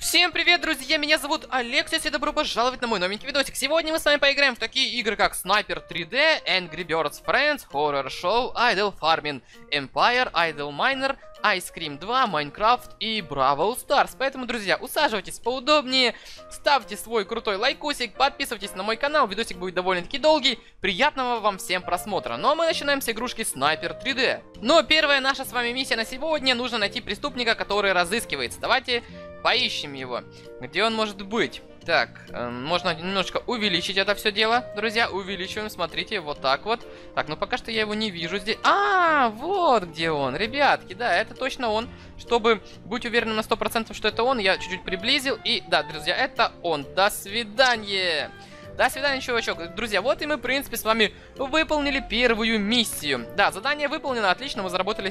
Всем привет, друзья! Меня зовут Алексис и добро пожаловать на мой новенький видосик. Сегодня мы с вами поиграем в такие игры, как Sniper 3D, Angry Birds Friends, Horror Show, Idle Farming, Empire, Idle Miner, Ice Cream 2, Minecraft и Brawl Stars. Поэтому, друзья, усаживайтесь поудобнее, ставьте свой крутой лайкосик, подписывайтесь на мой канал, видосик будет довольно-таки долгий. Приятного вам всем просмотра. Ну а мы начинаем с игрушки Sniper 3D. Но первая наша с вами миссия на сегодня: нужно найти преступника, который разыскивается. Давайте поищем его. Где он может быть? Так, можно немножко увеличить это все дело, друзья. Увеличиваем, смотрите, вот так вот. Так, ну пока что я его не вижу здесь. Вот где он, ребятки, да, это точно он. Чтобы быть уверенным на 100%, что это он, я чуть-чуть приблизил. И да, друзья, это он. До свидания. До свидания, чувачок. Друзья, вот и мы, в принципе, с вами выполнили первую миссию. Да, задание выполнено, отлично, мы заработали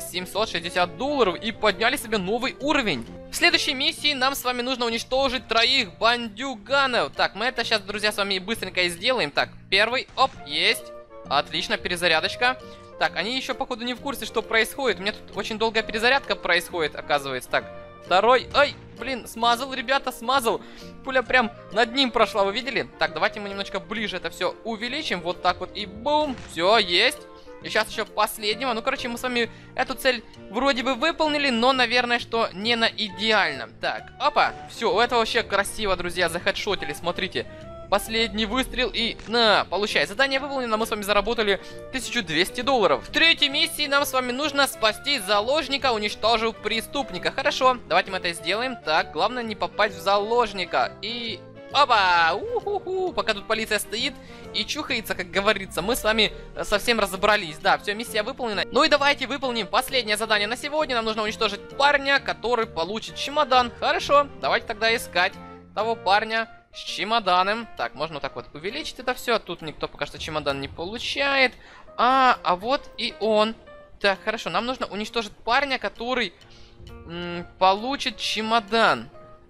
$760 и подняли себе новый уровень. В следующей миссии нам с вами нужно уничтожить 3 бандюганов. Так, мы это сейчас, друзья, с вами быстренько и сделаем. Так, первый, оп, есть. Отлично, перезарядочка. Так, они еще, походу, не в курсе, что происходит. У меня тут очень долгая перезарядка происходит, оказывается. Так, второй, ай, блин, смазал, ребята, смазал. Пуля прям над ним прошла, вы видели? Так, давайте мы немножко ближе это все увеличим. Вот так вот и бум, все, есть. И сейчас еще последнего. Ну, короче, мы с вами эту цель вроде бы выполнили, но, наверное, что не на идеальном. Так, опа, все, у этого вообще красиво, друзья, захедшотили, смотрите. Последний выстрел и на, получай. Задание выполнено, мы с вами заработали $1200. В третьей миссии нам с вами нужно спасти заложника, уничтожив преступника. Хорошо, давайте мы это сделаем. Так, главное не попасть в заложника. И... опа! У-ху-ху! Пока тут полиция стоит и чухается, как говорится, мы с вами совсем разобрались. Да, все, миссия выполнена. Ну и давайте выполним последнее задание на сегодня. Нам нужно уничтожить парня, который получит чемодан. Хорошо, давайте тогда искать того парня с чемоданом. Так, можно вот так вот увеличить это все. Тут никто пока что чемодан не получает. А вот и он. Так, хорошо, нам нужно уничтожить парня, который получит чемодан.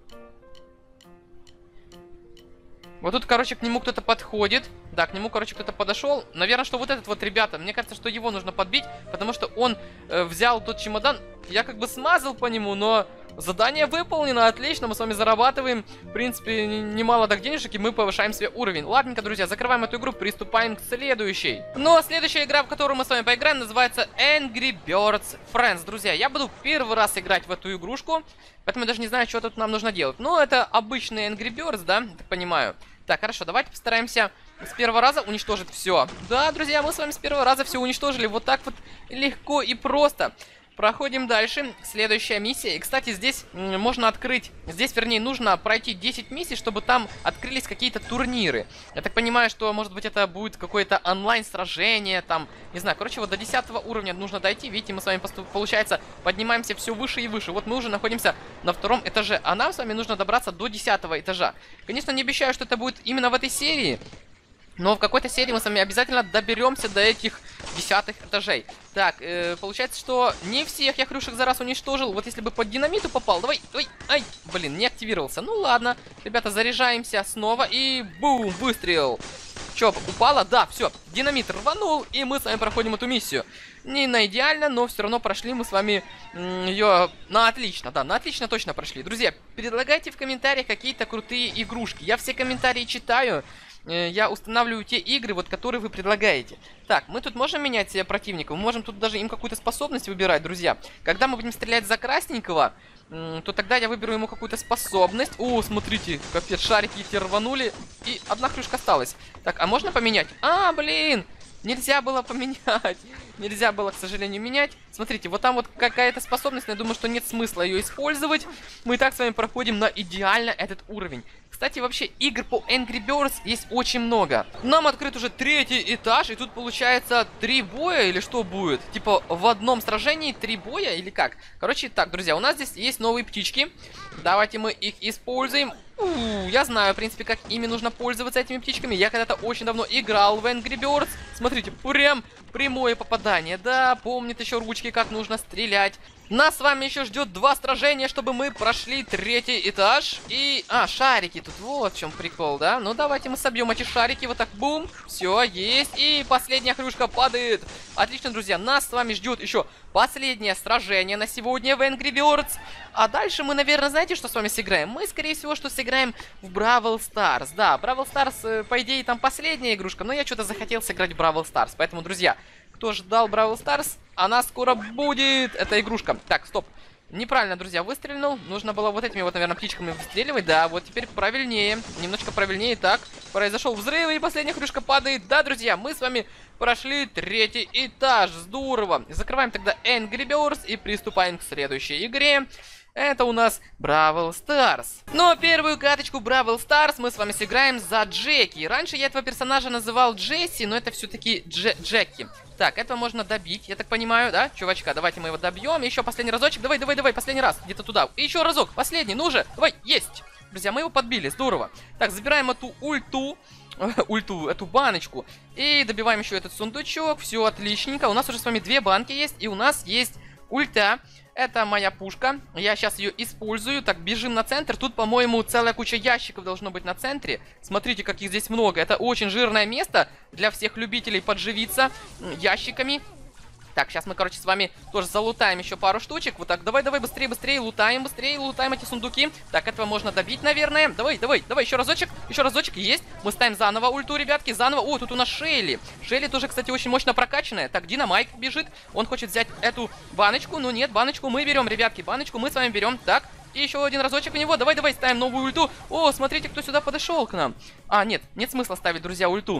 Вот тут, короче, к нему кто-то подходит. Да, к нему, короче, кто-то подошел. Наверное, что вот этот вот, ребята, мне кажется, что его нужно подбить, потому что он взял тот чемодан. Я как бы смазал по нему, но задание выполнено, отлично, мы с вами зарабатываем, в принципе, немало так денежек, и мы повышаем себе уровень. Ладненько, друзья, закрываем эту игру, приступаем к следующей. Ну, а следующая игра, в которую мы с вами поиграем, называется Angry Birds Friends. Друзья, я буду первый раз играть в эту игрушку, поэтому я даже не знаю, что тут нам нужно делать. Ну, это обычный Angry Birds, да, я так понимаю. Так, хорошо, давайте постараемся с первого раза уничтожить все. Да, друзья, мы с вами с первого раза все уничтожили, вот так вот легко и просто. Проходим дальше. Следующая миссия. И, кстати, здесь можно открыть... Здесь, вернее, нужно пройти 10 миссий, чтобы там открылись какие-то турниры. Я так понимаю, что, может быть, это будет какое-то онлайн-сражение, там, не знаю. Короче, вот до 10 уровня нужно дойти. Видите, мы с вами, получается, поднимаемся все выше и выше. Вот мы уже находимся на 2-м этаже, а нам с вами нужно добраться до 10-го этажа. Конечно, не обещаю, что это будет именно в этой серии, но в какой-то серии мы с вами обязательно доберемся до этих 10-х этажей. Так, получается, что не всех я хрюшек за раз уничтожил. Вот если бы под динамиту попал. Давай, ой, ай, блин, не активировался. Ну ладно, ребята, заряжаемся снова и бум, выстрел. Че, упало? Да, все, динамит рванул, и мы с вами проходим эту миссию. Не на идеально, но все равно прошли мы с вами ее на отлично. Да, на отлично точно прошли. Друзья, предлагайте в комментариях какие-то крутые игрушки. Я все комментарии читаю. Я устанавливаю те игры, вот, которые вы предлагаете. Так, мы тут можем менять себе противников. Мы можем тут даже им какую-то способность выбирать, друзья. Когда мы будем стрелять за красненького, то тогда я выберу ему какую-то способность. О, смотрите, капец, шарики эти рванули. И одна хрюшка осталась. Так, а можно поменять? Блин, нельзя было поменять. Нельзя было, к сожалению, менять. Смотрите, вот там вот какая-то способность, но я думаю, что нет смысла ее использовать. Мы и так с вами проходим на идеально этот уровень. Кстати, вообще, игр по Angry Birds есть очень много. Нам открыт уже 3-й этаж, и тут получается 3 боя, или что будет? Типа в одном сражении 3 боя, или как? Короче, так, друзья, у нас здесь есть новые птички. Давайте мы их используем. Я знаю, в принципе, как ими нужно пользоваться, этими птичками. Я когда-то очень давно играл в Angry Birds. Смотрите, прям прямое попадание. Да, помнит еще ручки, как нужно стрелять. Нас с вами еще ждет 2 сражения, чтобы мы прошли 3-й этаж. И... шарики тут, вот в чем прикол, да? Ну, давайте мы собьем эти шарики, вот так, бум. Все, есть. И последняя хрюшка падает. Отлично, друзья, нас с вами ждет еще последнее сражение на сегодня в Angry Birds. А дальше мы, наверное, знаете, что с вами сыграем? Мы, скорее всего, что сыграем в Бравл Старс. Да, Бравл Старс, по идее, там последняя игрушка, но я что-то захотел сыграть в Бравл Старс. Поэтому, друзья, кто ждал Бравл Старс, она скоро будет, эта игрушка. Так, стоп. Неправильно, друзья, выстрелил. Нужно было вот этими вот, наверное, птичками выстреливать. Да, вот теперь правильнее. Немножко правильнее. Так, произошел взрыв, и последняя хрюшка падает. Да, друзья, мы с вами прошли 3-й этаж. Здорово. Закрываем тогда Angry Birds и приступаем к следующей игре. Это у нас Бравл Старс. Но первую каточку Бравл Старс мы с вами сыграем за Джеки. Раньше я этого персонажа называл Джесси, но это все-таки Джеки. Так, этого можно добить, я так понимаю, да, чувачка? Давайте мы его добьем. Еще последний разочек. Давай, давай, давай, последний раз. Где-то туда. И еще разок. Последний, ну же. Давай, есть. Друзья, мы его подбили, здорово. Так, забираем эту ульту, эту баночку. И добиваем еще этот сундучок. Все отличненько. У нас уже с вами 2 банки есть. И у нас есть ульта. Это моя пушка. Я сейчас ее использую. Так, бежим на центр. Тут, по-моему, целая куча ящиков должно быть на центре. Смотрите, каких здесь много. Это очень жирное место для всех любителей подживиться ящиками. Так, сейчас мы, короче, с вами тоже залутаем еще пару штучек. Вот так, давай, давай, быстрее, быстрее, лутаем эти сундуки. Так, этого можно добить, наверное. Давай, давай, давай, еще разочек, есть. Мы ставим заново ульту, ребятки, заново. О, тут у нас Шелли. Шелли тоже, кстати, очень мощно прокачанная. Так, Динамайк бежит, он хочет взять эту баночку. Ну нет, баночку мы берем, ребятки, баночку мы с вами берем. Так, и еще один разочек у него. Давай, давай, ставим новую ульту. О, смотрите, кто сюда подошел к нам. Нет, нет смысла ставить, друзья, ульту.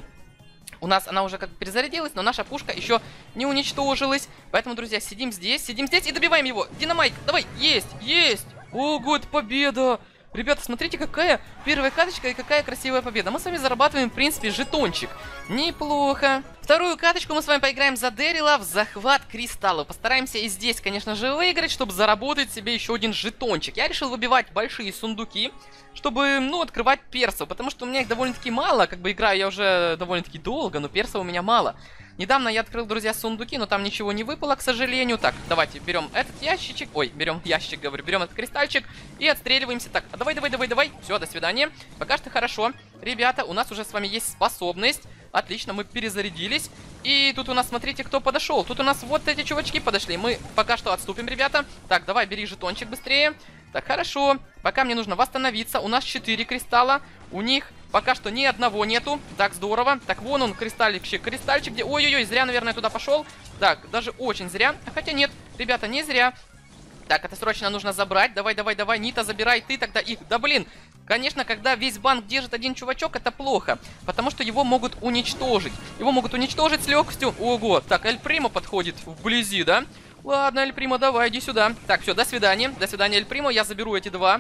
У нас она уже как бы перезарядилась, но наша пушка еще не уничтожилась. Поэтому, друзья, сидим здесь и добиваем его. Динамайк, давай, есть, есть. Ого, это победа. Ребята, смотрите, какая первая каточка и какая красивая победа. Мы с вами зарабатываем, в принципе, жетончик. Неплохо. Вторую каточку мы с вами поиграем за Дэрила в захват кристаллов. Постараемся и здесь, конечно же, выиграть, чтобы заработать себе еще один жетончик. Я решил выбивать большие сундуки, чтобы, ну, открывать персов. Потому что у меня их довольно-таки мало. Как бы играю я уже довольно-таки долго, но персов у меня мало. Недавно я открыл, друзья, сундуки, но там ничего не выпало, к сожалению. Так, давайте берем этот ящичек. Ой, берем ящик, говорю, берем этот кристальчик и отстреливаемся. Так, давай, давай, давай, давай. Все, до свидания. Пока что хорошо. Ребята, у нас уже с вами есть способность. Отлично, мы перезарядились. И тут у нас, смотрите, кто подошел. Тут у нас вот эти чувачки подошли. Мы пока что отступим, ребята. Так, давай, бери жетончик быстрее. Так, хорошо. Пока мне нужно восстановиться. У нас 4 кристалла. У них пока что ни одного нету. Так, здорово. Так, вон он, кристальчик, где... Ой-ой-ой, зря, наверное, туда пошел. Так, даже очень зря. Хотя нет, ребята, не зря. Так, это срочно нужно забрать. Давай, давай, давай, Нита, забирай ты тогда их. Да блин, конечно, когда весь банк держит один чувачок, это плохо. Потому что его могут уничтожить. Его могут уничтожить с легкостью. Ого, так, Эль Примо подходит вблизи, да? Ладно, Эль Примо, давай, иди сюда. Так, все, до свидания. До свидания, Эль Примо. Я заберу эти два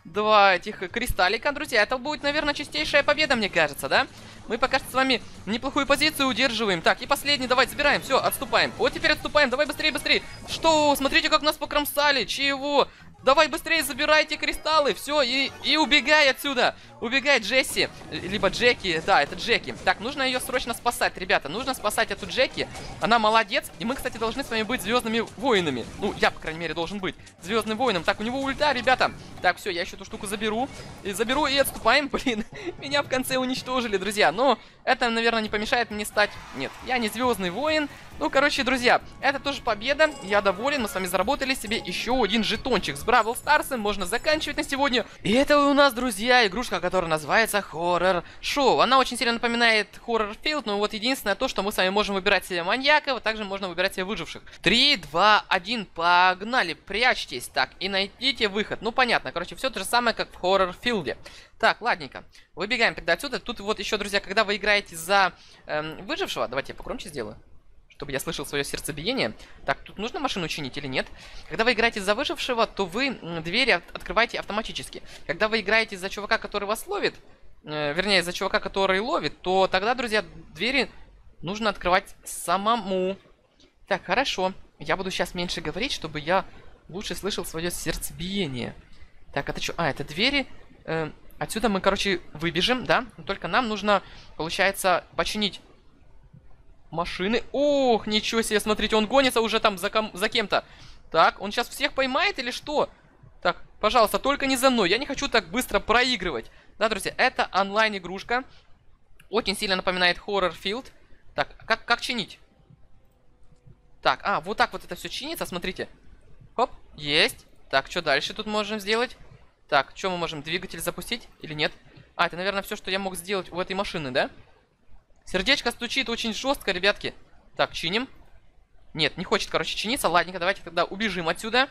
этих кристаллика, друзья. Это будет, наверное, чистейшая победа, мне кажется, да? Мы пока что с вами неплохую позицию удерживаем. Так, и последний, давай, забираем, все, отступаем. Вот теперь отступаем, давай быстрее, быстрее. Что? Смотрите, как нас покромсали. Чего? Давай быстрее забирайте кристаллы. Все, и убегай отсюда. Убегай, Джесси. Либо Джеки. Да, это Джеки. Так, нужно ее срочно спасать, ребята. Нужно спасать эту Джеки. Она молодец. И мы, кстати, должны с вами быть звездными воинами. Ну, я, по крайней мере, должен быть звездным воином. Так, у него ульта, ребята. Так, все, я еще эту штуку заберу. Заберу и отступаем. Блин, меня в конце уничтожили, друзья. Но это, наверное, не помешает мне стать... Нет, я не звездный воин. Ну, короче, друзья, это тоже победа. Я доволен. Мы с вами заработали себе еще один жетончик с Бравл Старсом. Можно заканчивать на сегодня. И это у нас, друзья, игрушка, которая называется Horror Show. Она очень сильно напоминает Horror Field, но вот единственное то, что мы с вами можем выбирать себе маньяков, а также можно выбирать себе выживших. 3, 2, 1, погнали, прячьтесь. Так, и найдите выход. Ну, понятно, короче, все то же самое, как в Horror Field. Так, ладненько. Выбегаем тогда отсюда. Тут вот еще, друзья, когда вы играете за выжившего, давайте я погромче сделаю, чтобы я слышал свое сердцебиение. Так, тут нужно машину чинить или нет? Когда вы играете за выжившего, то вы двери открываете автоматически. Когда вы играете за чувака, который вас ловит, вернее, за чувака, который ловит, то тогда, друзья, двери нужно открывать самому. Так, хорошо. Я буду сейчас меньше говорить, чтобы я лучше слышал свое сердцебиение. Так, это что? А, это двери. Отсюда мы, короче, выбежим, да? Но только нам нужно, получается, починить машины. Ох, ничего себе, смотрите, он гонится уже там за кем-то. Так, он сейчас всех поймает или что? Так, пожалуйста, только не за мной. Я не хочу так быстро проигрывать. Да, друзья, это онлайн-игрушка. Очень сильно напоминает Horror Field. Так, как чинить? Так, вот так вот это все чинится, смотрите. Хоп, есть. Так, что дальше тут можем сделать? Так, что мы можем? Двигатель запустить или нет? Это, наверное, все, что я мог сделать у этой машины, да? Сердечко стучит очень жестко, ребятки. Так, чиним. Нет, не хочет, короче, чиниться. Ладненько, давайте тогда убежим отсюда.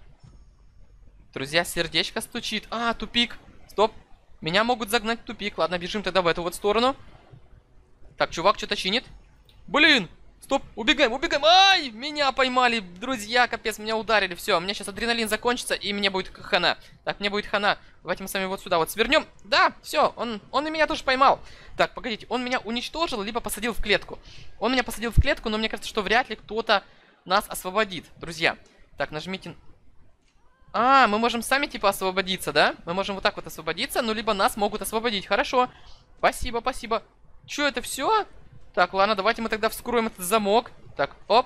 Друзья, сердечко стучит. Тупик. Стоп. Меня могут загнать в тупик. Ладно, бежим тогда в эту вот сторону. Так, чувак что-то чинит. Блин! Стоп, убегаем, убегаем. Ай, меня поймали, друзья, капец, меня ударили. Все, у меня сейчас адреналин закончится, и мне будет хана. Так, мне будет хана. Давайте мы с вами вот сюда вот свернем. Да, все, он и меня тоже поймал. Так, погодите, он меня уничтожил, либо посадил в клетку. Он меня посадил в клетку, но мне кажется, что вряд ли кто-то нас освободит, друзья. Так, нажмите... мы можем сами, типа, освободиться, да? Мы можем вот так вот освободиться, ну, либо нас могут освободить. Хорошо. Спасибо, спасибо. Че, это все? Так, ладно, давайте мы тогда вскроем этот замок. Так, оп.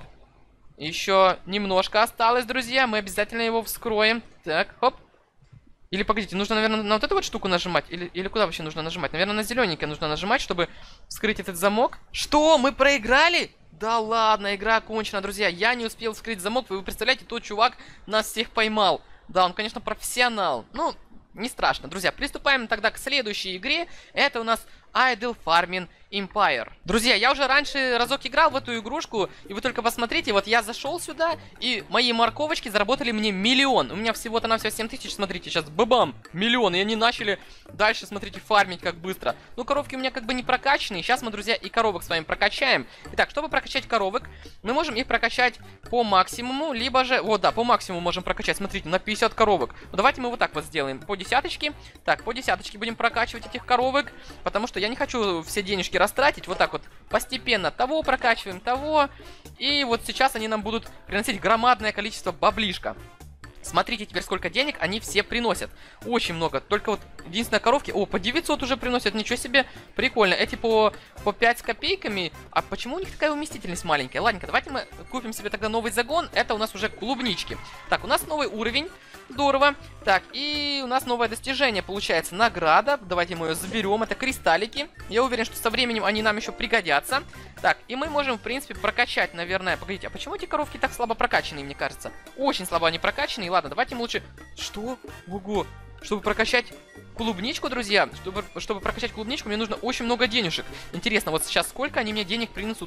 Еще немножко осталось, друзья. Мы обязательно его вскроем. Так, оп. Или, погодите, нужно, наверное, на вот эту вот штуку нажимать? Или куда вообще нужно нажимать? Наверное, на зелененькое нужно нажимать, чтобы вскрыть этот замок. Что, мы проиграли? Да ладно, игра окончена, друзья. Я не успел вскрыть замок. Вы представляете, тот чувак нас всех поймал. Да, он, конечно, профессионал. Ну, не страшно, друзья. Приступаем тогда к следующей игре. Это у нас Idle Farming Empire. Друзья, я уже раньше разок играл в эту игрушку, и вы только посмотрите, вот я зашел сюда, и мои морковочки заработали мне 1 000 000. У меня всего-то на все 7000, смотрите, сейчас бабам, 1 000 000, и они начали дальше, смотрите, фармить как быстро. Ну, коровки у меня как бы не прокачанные, сейчас мы, друзья, и коровок с вами прокачаем. Итак, чтобы прокачать коровок, мы можем их прокачать по максимуму, либо же, вот, да, по максимуму можем прокачать, смотрите, на 50 коровок. Ну, давайте мы вот так вот сделаем, по десяточке. Так, по десяточке будем прокачивать этих коровок, потому что я не хочу все денежки растратить. Вот так вот постепенно того прокачиваем, того. И вот сейчас они нам будут приносить громадное количество баблишка. Смотрите теперь, сколько денег они все приносят. Очень много. Только вот единственное, коровки... О, по 900 уже приносят. Ничего себе. Прикольно. Эти по 5 с копейками. А почему у них такая уместительность маленькая? Ладненько, давайте мы купим себе тогда новый загон. Это у нас уже клубнички. Так, у нас новый уровень. Здорово. Так, и у нас новое достижение. Получается награда. Давайте мы ее заберем. Это кристаллики. Я уверен, что со временем они нам еще пригодятся. Так, и мы можем, в принципе, прокачать, наверное... Погодите, а почему эти коровки так слабо прокачанные, мне кажется? Очень слабо они прокачанные. Ладно, давайте мы лучше... Что? Ого! Чтобы прокачать клубничку, друзья, чтобы прокачать клубничку, мне нужно очень много денежек. Интересно, вот сейчас сколько они мне денег принесут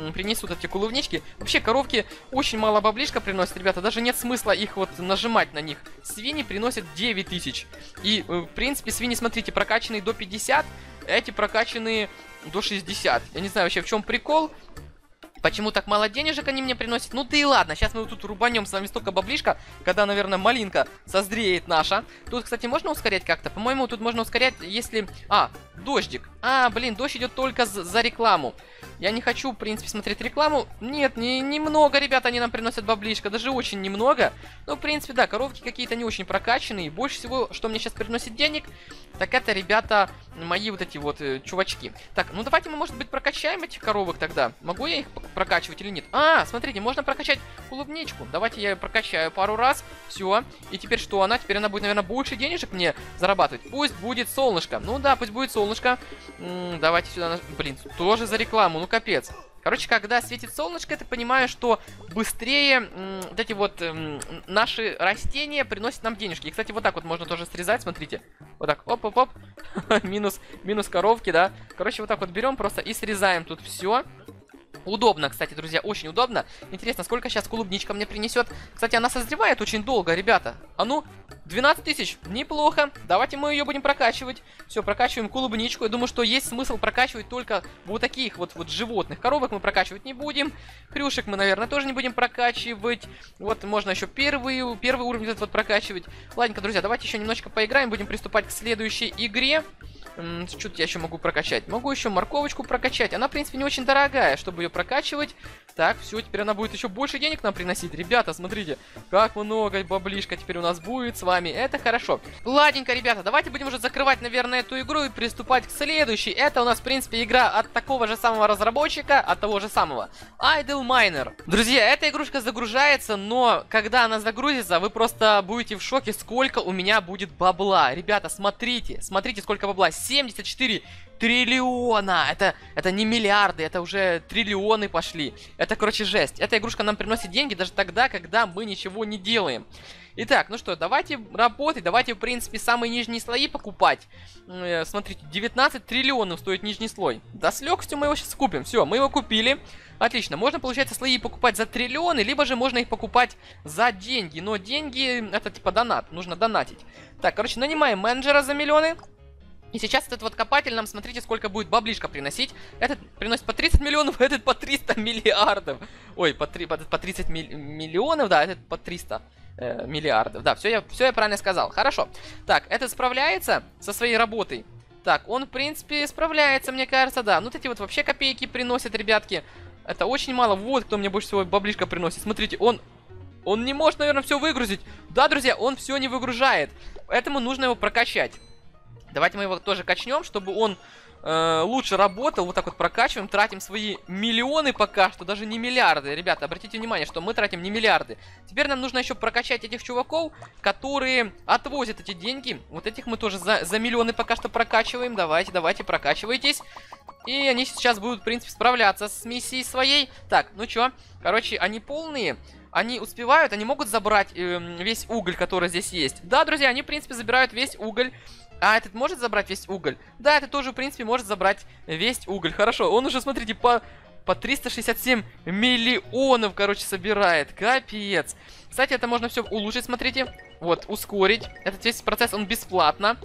эти клубнички? Вообще, коровки очень мало баблишка приносят, ребята. Даже нет смысла их вот нажимать на них. Свиньи приносят 9000. И, в принципе, свиньи, смотрите, прокачанные до 50, эти прокачанные до 60. Я не знаю вообще, в чем прикол. Почему так мало денежек они мне приносят? Ну да и ладно, сейчас мы тут рубанем с вами столько баблишка, когда, наверное, малинка созреет наша. Тут, кстати, можно ускорять как-то? По-моему, тут можно ускорять, если... дождик. Блин, дождь идет только за рекламу. Я не хочу, в принципе, смотреть рекламу. Нет, немного, ребята, они нам приносят баблишка, даже очень немного. Ну, в принципе, да, коровки какие-то не очень прокачанные. Больше всего, что мне сейчас приносит денег, так это, ребята, мои вот эти вот чувачки. Так, ну давайте мы, может быть, прокачаем этих коровок тогда. Могу я их прокачивать или нет? Смотрите, можно прокачать клубничку. Давайте я ее прокачаю пару раз. Все. И теперь что она? Теперь она будет, наверное, больше денежек мне зарабатывать. Пусть будет солнышко. Ну да, пусть будет солнышко. Давайте сюда... Блин, тоже за рекламу. Ну капец. Короче, когда светит солнышко, я так понимаю, что быстрее вот эти вот наши растения приносят нам денежки. И, кстати, вот так вот можно тоже срезать, смотрите. Вот так, оп-оп-оп. минус коровки, да. Короче, вот так вот берем просто и срезаем тут все. Удобно, кстати, друзья, очень удобно. Интересно, сколько сейчас клубничка мне принесет. Кстати, она созревает очень долго, ребята. 12 тысяч, неплохо. Давайте мы ее будем прокачивать. Все, прокачиваем клубничку. Я думаю, что есть смысл прокачивать только вот таких вот животных. Коровок мы прокачивать не будем. Хрюшек мы, наверное, тоже не будем прокачивать. Вот, можно еще первый уровень этот вот прокачивать. Ладненько, друзья, давайте еще немножечко поиграем. Будем приступать к следующей игре. Что-то я еще могу прокачать. Могу еще морковочку прокачать. Она, в принципе, не очень дорогая, чтобы ее прокачивать. Так, все, теперь она будет еще больше денег нам приносить. Ребята, смотрите, как много баблишка теперь у нас будет с вами. Это хорошо. Ладненько, ребята, давайте будем уже закрывать, наверное, эту игру и приступать к следующей. Это у нас, в принципе, игра от такого же самого разработчика, от того же самого. Idle Miner. Друзья, эта игрушка загружается, но когда она загрузится, вы просто будете в шоке, сколько у меня будет бабла. Ребята, смотрите, смотрите, сколько бабла. 74 триллиона. Это не миллиарды, это уже триллионы пошли. Это, короче, жесть. Эта игрушка нам приносит деньги даже тогда, когда мы ничего не делаем. Итак, ну что, давайте работать, давайте, в принципе, самые нижние слои покупать. Смотрите, 19 триллионов стоит нижний слой. Да с легкостью мы его сейчас купим. Все, мы его купили. Отлично, можно, получается, слои покупать за триллионы, либо же можно их покупать за деньги. Но деньги, это типа донат, нужно донатить. Так, короче, нанимаем менеджера за миллионы. И сейчас этот вот копатель нам, смотрите, сколько будет баблишка приносить. Этот приносит по 30 миллионов, а этот по 300 миллиардов. Ой, по 30 миллионов, да, этот по 300 миллиардов. Да, все я правильно сказал. Хорошо. Так, этот справляется со своей работой. Так, он, в принципе, справляется, мне кажется, да. Ну, вот эти вот вообще копейки приносят, ребятки. Это очень мало. Вот кто мне больше всего баблишка приносит. Смотрите, он не может, наверное, все выгрузить. Да, друзья, он все не выгружает. Поэтому нужно его прокачать. Давайте мы его тоже качнем, чтобы он лучше работал. Вот так вот прокачиваем, тратим свои миллионы пока что, даже не миллиарды. Ребята, обратите внимание, что мы тратим не миллиарды. Теперь нам нужно еще прокачать этих чуваков, которые отвозят эти деньги. Вот этих мы тоже за миллионы пока что прокачиваем. Давайте, прокачивайтесь. И они сейчас будут, в принципе, справляться с миссией своей. Так, ну чё, короче, они полные. Они успевают, они могут забрать весь уголь, который здесь есть. Да, друзья, они, в принципе, забирают весь уголь. А этот может забрать весь уголь? Да, это тоже, в принципе, может забрать весь уголь. Хорошо, он уже, смотрите, по 367 миллионов, короче, собирает. Капец. Кстати, это можно все улучшить, смотрите. Вот, ускорить. Этот весь процесс, он бесплатно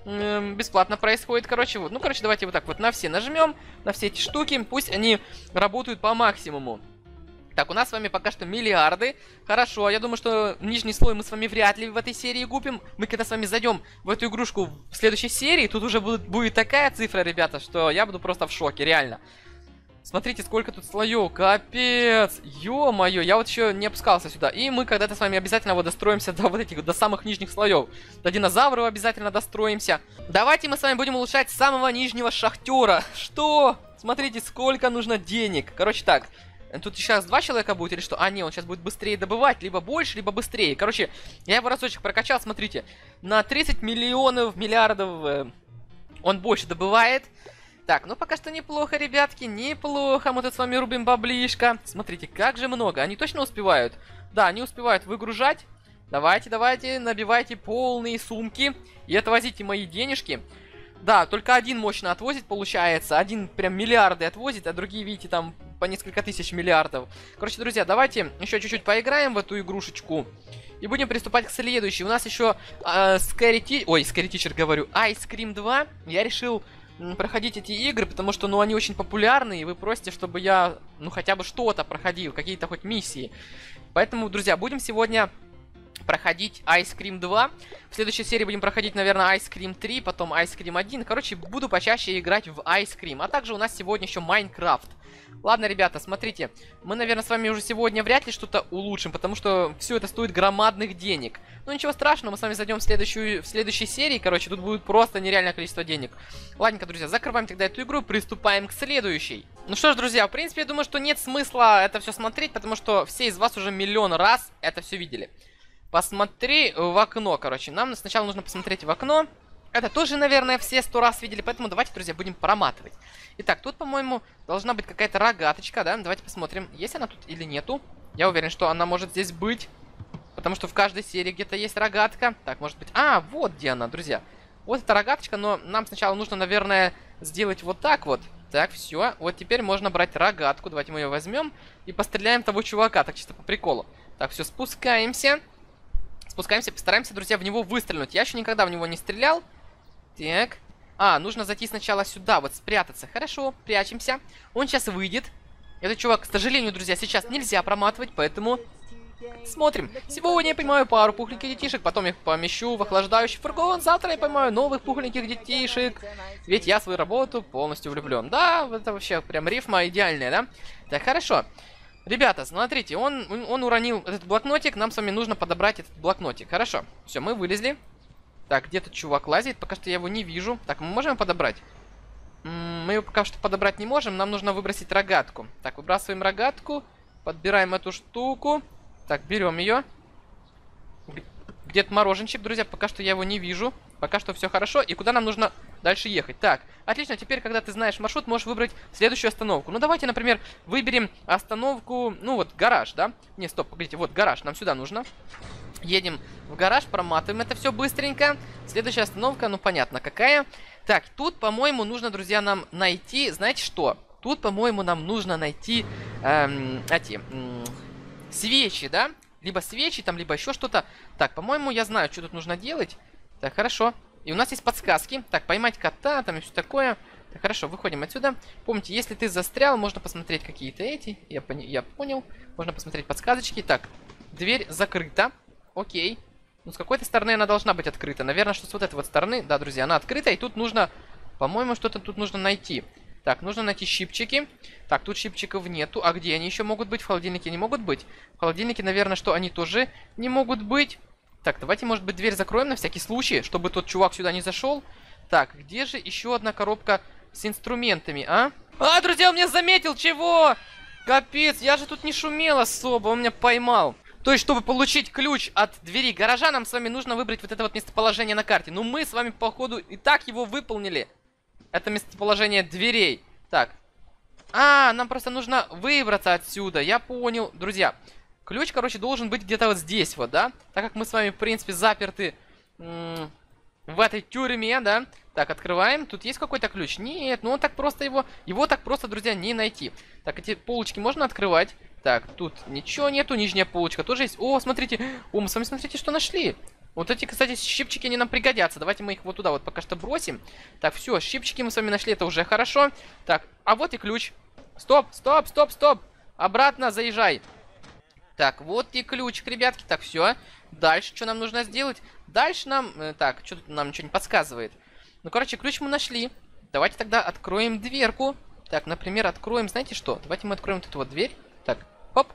происходит, короче. Вот. Ну, короче, давайте вот так вот на все нажмем, на все эти штуки. Пусть они работают по максимуму. Так, у нас с вами пока что миллиарды. Хорошо, я думаю, что нижний слой мы с вами вряд ли в этой серии купим. Мы когда с вами зайдем в эту игрушку в следующей серии, тут уже будет такая цифра, ребята, что я буду просто в шоке, реально. Смотрите, сколько тут слоев, капец, ё-моё, я вот еще не опускался сюда. И мы когда-то с вами обязательно вот достроимся до вот этих, до самых нижних слоев. До динозавров обязательно достроимся. Давайте мы с вами будем улучшать самого нижнего шахтера. Что? Смотрите, сколько нужно денег. Короче, так. Тут сейчас 2 человека будет или что? А, не, он сейчас будет быстрее добывать. Либо больше, либо быстрее. Короче, я его разочек прокачал, смотрите. На 30 миллионов, миллиардов он больше добывает. Так, ну пока что неплохо, ребятки, неплохо. Мы тут с вами рубим баблишко. Смотрите, как же много. Они точно успевают? Да, они успевают выгружать. Давайте, набивайте полные сумки. И отвозите мои денежки. Да, только один мощно отвозит, получается. Один прям миллиарды отвозит, а другие, видите, там по несколько тысяч миллиардов. Короче, друзья, давайте еще чуть-чуть поиграем в эту игрушечку. И будем приступать к следующей. У нас еще Scary Teacher, говорю, Ice Cream 2. Я решил проходить эти игры, потому что, ну, они очень популярны, и вы просите, чтобы я, ну, хотя бы что-то проходил, какие-то хоть миссии. Поэтому, друзья, будем сегодня проходить Ice Cream 2. В следующей серии будем проходить, наверное, Ice Cream 3, потом Ice Cream 1. Короче, буду почаще играть в Ice Cream. А также у нас сегодня еще Майнкрафт. Ладно, ребята, смотрите. Мы, наверное, с вами уже сегодня вряд ли что-то улучшим, потому что все это стоит громадных денег. Ну, ничего страшного, мы с вами зайдем в следующей серии. Короче, тут будет просто нереальное количество денег. Ладненько, друзья, закрываем тогда эту игру, приступаем к следующей. Ну что ж, друзья, в принципе, я думаю, что нет смысла это все смотреть, потому что все из вас уже миллион раз это все видели. Посмотри в окно, короче. Нам сначала нужно посмотреть в окно. Это тоже, наверное, все 100 раз видели, поэтому давайте, друзья, будем проматывать. Итак, тут, по-моему, должна быть какая-то рогаточка, да? Давайте посмотрим, есть она тут или нету. Я уверен, что она может здесь быть, потому что в каждой серии где-то есть рогатка. Так, может быть... А, вот где она, друзья. Вот эта рогаточка, но нам сначала нужно, наверное, сделать вот так вот. Так, все. Вот теперь можно брать рогатку. Давайте мы ее возьмем и постреляем того чувака, так чисто по приколу. Так, все, спускаемся. Спускаемся, постараемся, друзья, в него выстрелить. Я еще никогда в него не стрелял. Так. А, нужно зайти сначала сюда, вот спрятаться. Хорошо, прячемся. Он сейчас выйдет. Этот чувак, к сожалению, друзья, сейчас нельзя проматывать, поэтому Смотрим. Сегодня я поймаю пару пухленьких детишек, потом их помещу в охлаждающий фургон. Завтра я поймаю новых пухленьких детишек. Ведь я в свою работу полностью влюблен. Да, это вообще прям рифма идеальная, да? Так, хорошо. Ребята, смотрите, он уронил этот блокнотик. Нам с вами нужно подобрать этот блокнотик. Хорошо. Все, мы вылезли. Так, где-то чувак лазит. Пока что я его не вижу. Так, мы можем его подобрать? Мы его пока что подобрать не можем. Нам нужно выбросить рогатку. Так, выбрасываем рогатку. Подбираем эту штуку. Так, берем ее. Где-то мороженчик, друзья. Пока что я его не вижу. Пока что все хорошо. И куда нам нужно дальше ехать? Так, отлично. Теперь, когда ты знаешь маршрут, можешь выбрать следующую остановку. Ну, давайте, например, выберем остановку... Ну, вот, гараж, да? Не, стоп, погодите. Вот, гараж. Нам сюда нужно. Едем в гараж, проматываем это все быстренько. Следующая остановка, ну, понятно, какая. Так, тут, по-моему, нужно, друзья, нам найти... Знаете что? Тут, по-моему, нам нужно найти... свечи, да? Либо свечи там, либо еще что-то. Так, по-моему, я знаю, что тут нужно делать. Так, хорошо. И у нас есть подсказки. Так, поймать кота, там и все такое. Так, хорошо, выходим отсюда. Помните, если ты застрял, можно посмотреть какие-то эти. Я понял. Можно посмотреть подсказочки. Так, дверь закрыта. Окей. Ну, с какой-то стороны она должна быть открыта. Наверное, что с вот этой вот стороны. Да, друзья, она открыта. И тут нужно, по-моему, что-то тут нужно найти. Так, нужно найти щипчики. Так, тут щипчиков нету. А где они еще могут быть? В холодильнике не могут быть. В холодильнике, наверное, что они тоже не могут быть. Так, давайте, может быть, дверь закроем на всякий случай, чтобы тот чувак сюда не зашел. Так, где же еще одна коробка с инструментами, а? А, друзья, он меня заметил, чего? Капец, я же тут не шумел особо, он меня поймал. То есть, чтобы получить ключ от двери гаража, нам с вами нужно выбрать вот это вот местоположение на карте. Ну, мы с вами, походу, и так его выполнили. Это местоположение дверей. Так. А, нам просто нужно выбраться отсюда. Я понял. Друзья, ключ, короче, должен быть где-то вот здесь вот, да? Так как мы с вами, в принципе, заперты в этой тюрьме, да? Так, открываем. Тут есть какой-то ключ? Нет, ну он так просто его так просто, друзья, не найти. Так, эти полочки можно открывать? Так, тут ничего нету. Нижняя полочка тоже есть. О, смотрите. О, мы с вами, смотрите, что нашли. Вот эти, кстати, щипчики, они нам пригодятся. Давайте мы их вот туда вот пока что бросим. Так, все, щипчики мы с вами нашли, это уже хорошо. Так, а вот и ключ. Стоп, стоп, стоп, стоп. Обратно заезжай. Так, вот и ключик, ребятки. Так, все. Дальше что нам нужно сделать? Дальше нам... так, что тут нам ничего не подсказывает. Ну, короче, ключ мы нашли. Давайте тогда откроем дверку. Так, например, откроем, знаете что? Давайте мы откроем вот эту вот дверь. Так, хоп.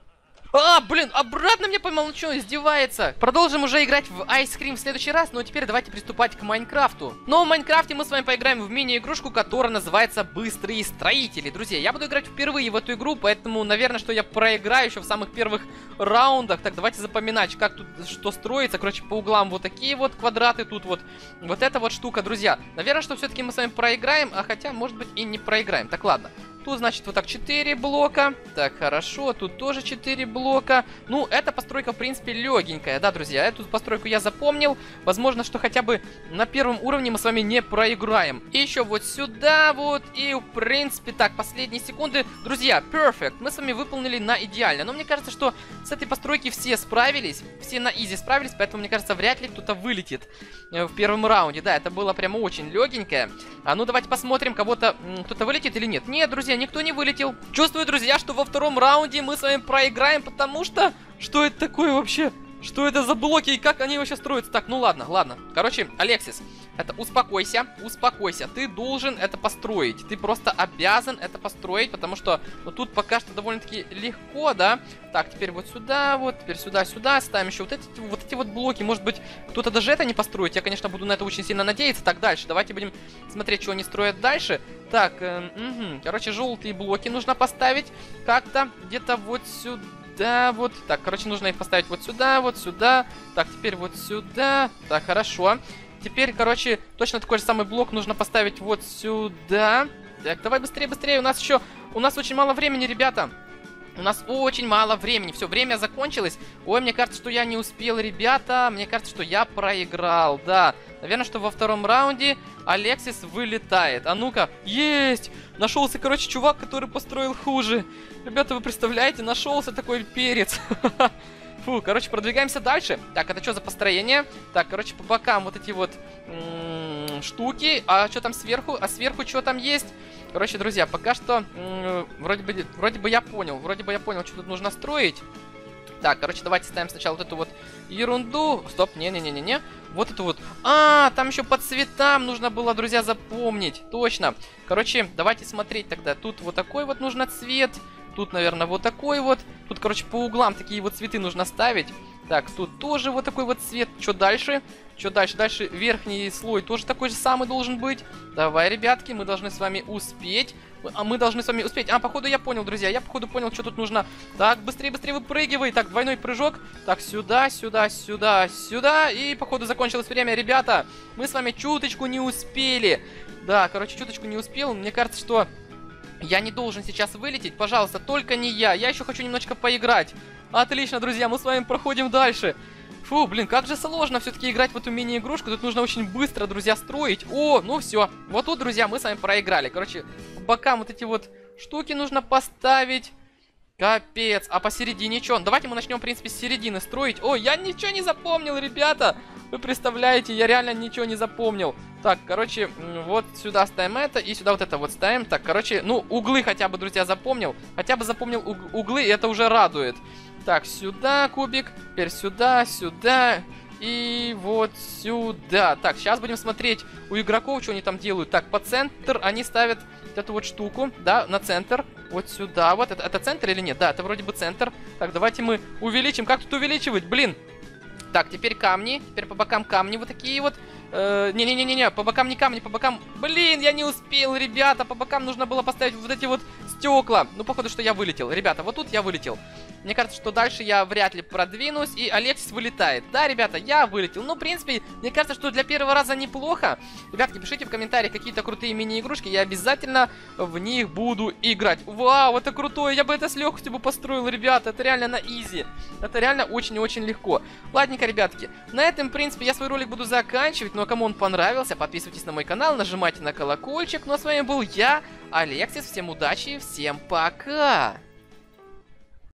А, блин, обратно меня поймал, ну что, издевается? Продолжим уже играть в Ice Cream в следующий раз, но теперь давайте приступать к Майнкрафту. Но в Майнкрафте мы с вами поиграем в мини-игрушку, которая называется Быстрые Строители. Друзья, я буду играть впервые в эту игру, поэтому, наверное, что я проиграю еще в самых первых раундах. Так, давайте запоминать, как тут что строится. Короче, по углам вот такие вот квадраты, тут вот эта вот штука, друзья. Наверное, что все-таки мы с вами проиграем, а хотя, может быть, и не проиграем. Так, ладно. Тут, значит, вот так 4 блока. Так, хорошо. Тут тоже 4 блока. Ну, эта постройка, в принципе, легенькая, да, друзья? Эту постройку я запомнил. Возможно, что хотя бы на первом уровне мы с вами не проиграем. И еще вот сюда вот. И, в принципе, так, последние секунды. Друзья, perfect. Мы с вами выполнили на идеально. Но мне кажется, что с этой постройки все справились. Все на изи справились. Поэтому, мне кажется, вряд ли кто-то вылетит в первом раунде. Да, это было прямо очень легенькое. А ну, давайте посмотрим, кто-то вылетит или нет. Нет, друзья, никто не вылетел. Чувствую, друзья, что во втором раунде мы с вами проиграем, потому что... Что это такое вообще? Что это за блоки и как они вообще строятся? Так, ну ладно, ладно. Короче, Алексис, это успокойся, успокойся. Ты должен это построить. Ты просто обязан это построить, потому что ну, тут пока что довольно-таки легко, да? Так, теперь вот сюда, вот, теперь сюда. Ставим еще вот эти вот блоки. Может быть, кто-то даже это не построит. Я, конечно, буду на это очень сильно надеяться. Так, дальше. Давайте будем смотреть, что они строят дальше. Так, короче, желтые блоки нужно поставить как-то где-то вот сюда. Да, вот. Так, короче, нужно их поставить вот сюда, вот сюда. Так, теперь вот сюда. Так, хорошо. Теперь, короче, точно такой же самый блок нужно поставить вот сюда. Так, давай быстрее, быстрее. У нас очень мало времени, ребята. У нас очень мало времени. Все, время закончилось. Ой, мне кажется, что я не успел, ребята. Мне кажется, что я проиграл. Да, наверное, что во втором раунде Алексис вылетает. А ну-ка, есть! Нашелся, короче, чувак, который построил хуже. Ребята, вы представляете, нашелся такой перец. Фу, короче, продвигаемся дальше. Так, это что за построение? Так, короче, по бокам вот эти вот штуки. А что там сверху? А сверху что там есть? Короче, друзья, пока что вроде бы я понял. Вроде бы я понял, что тут нужно строить. Так, короче, давайте ставим сначала вот эту вот ерунду. Стоп, не-не-не-не-не. Вот эту вот. А, там еще по цветам нужно было, друзья, запомнить. Точно. Короче, давайте смотреть тогда. Тут вот такой вот нужно цвет. Тут, наверное, вот такой вот. Тут, короче, по углам такие вот цветы нужно ставить. Так, тут тоже вот такой вот цвет. Что дальше? Что дальше? Дальше верхний слой тоже такой же самый должен быть. Давай, ребятки, мы должны с вами успеть. Мы должны с вами успеть. А, походу я понял, друзья. Я, походу, понял, что тут нужно. Так, быстрее, быстрее выпрыгивай. Так, двойной прыжок. Так, сюда, сюда, сюда, сюда. И, походу, закончилось время. Ребята, мы с вами чуточку не успели. Да, короче, чуточку не успел. Мне кажется, что я не должен сейчас вылететь. Пожалуйста, только не я. Я еще хочу немножечко поиграть. Отлично, друзья, мы с вами проходим дальше. Фу, блин, как же сложно все-таки играть в эту мини-игрушку. Тут нужно очень быстро, друзья, строить. О, ну все. Вот тут, друзья, мы с вами проиграли. Короче, по бокам вот эти вот штуки нужно поставить. Капец. А посередине что? Давайте мы начнем, в принципе, с середины строить. О, я ничего не запомнил, ребята. Вы представляете, я реально ничего не запомнил. Так, короче, вот сюда ставим это и сюда вот это вот ставим. Так, короче, ну, углы хотя бы, друзья, запомнил. Хотя бы запомнил углы, и это уже радует. Так, сюда кубик, теперь сюда, сюда и вот сюда. Так, сейчас будем смотреть у игроков, что они там делают. Так, по центр они ставят вот эту вот штуку, да, на центр. Вот сюда, вот, это центр или нет? Да, это вроде бы центр. Так, давайте мы увеличим. Как тут увеличивать? Блин. Так, теперь камни, теперь по бокам камни вот такие вот. Не-не-не-не, по бокам не камни, по бокам... Блин, я не успел, ребята, по бокам нужно было поставить вот эти вот стекла. Ну, походу, что я вылетел. Ребята, вот тут я вылетел. Мне кажется, что дальше я вряд ли продвинусь, и Алексис вылетает. Да, ребята, я вылетел. Ну, в принципе, мне кажется, что для первого раза неплохо. Ребятки, пишите в комментариях какие-то крутые мини-игрушки, я обязательно в них буду играть. Вау, это крутое, я бы это с легкостью бы построил, ребята, это реально на изи. Это реально очень и очень легко. Ладненько, ребятки, на этом, в принципе, я свой ролик буду заканчивать. Ну, а кому он понравился, подписывайтесь на мой канал, нажимайте на колокольчик. Ну, а с вами был я, Алексис. Всем удачи, всем пока!